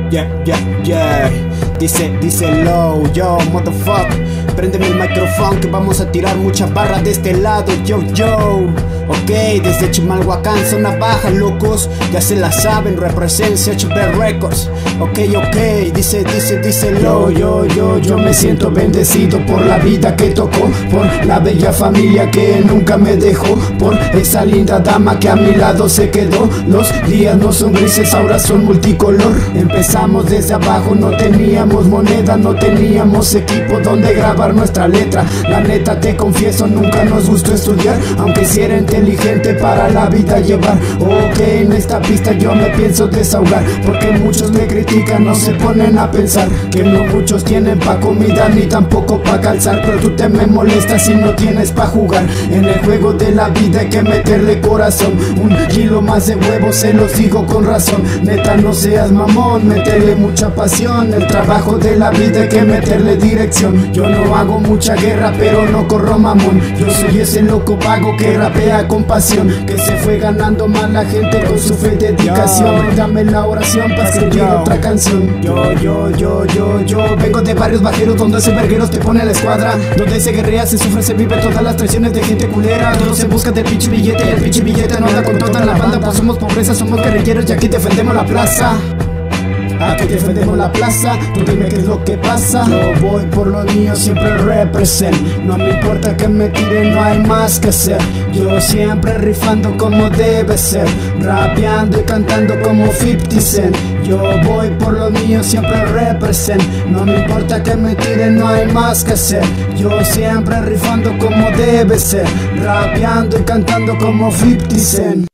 Yeah, yeah, yeah. Dice low, yo, motherfuck. Préndeme el micrófono que vamos a tirar muchas barras de este lado, yo, yo. Ok, desde Chimalhuacán, zona baja, locos. Ya se la saben, represencia HB Records. Ok, dice low, yo me siento bendecido por la vida que tocó, por la bella familia que nunca me dejó, por esa linda dama que a mi lado se quedó. Los días no son grises, ahora son multicolor. Empezamos desde abajo, no teníamos moneda, no teníamos equipo donde grabar nuestra letra. La neta te confieso, nunca nos gustó estudiar, aunque si era inteligente para la vida llevar. Ok, en esta pista yo me pienso desahogar, porque muchos me critican, no se ponen a pensar que no muchos tienen pa' comida ni tampoco pa' calzar. Pero tú te me molestas si no tienes pa' jugar. En el juego de la vida hay que meterle corazón. Un kilo más de huevos, se los digo con razón. Neta, no seas mamón, meterle mucha pasión. El trabajo de la vida hay que meterle dirección. Yo no hago mucha guerra, pero no corro mamón. Yo soy ese loco vago que rapea con pasión, que se fue ganando más la gente con su fe y dedicación. Dame la oración para escribir otra canción. Yo vengo de barrios bajeros donde ese vergueros te pone a la escuadra, donde se guerrea, se sufre, se vive todas las traiciones de gente culera. Todos se buscan del pinche billete y el pinche billete no anda con toda la banda. Pues somos pobreza, somos guerrilleros y aquí defendemos la plaza. Aquí defendemos la plaza, tú dime qué es lo que pasa. Yo voy por lo mío, siempre represent. No me importa que me tiren, no hay más que hacer. Yo siempre rifando como debe ser, rapeando y cantando como 50 Cent. Yo voy por lo mío, siempre represent. No me importa que me tiren, no hay más que hacer. Yo siempre rifando como debe ser, rapeando y cantando como 50 Cent.